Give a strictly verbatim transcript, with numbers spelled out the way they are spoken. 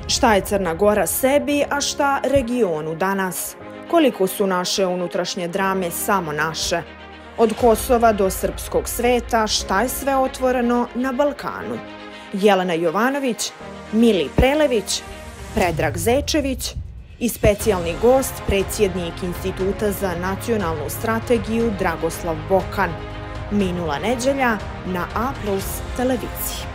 Šta je Crna Gora sebi, a šta regionu danas? Koliko su naše unutrašnje drame samo naše? Od Kosova do srpskog sveta, šta je sve otvoreno na Balkanu? Jelena Jovanović, Mili Prelević, Predrag Zečević i specijalni gost, predsjednik Instituta za nacionalnu strategiju Dragoslav Bokan. Minula neđelja na A plus televiziji.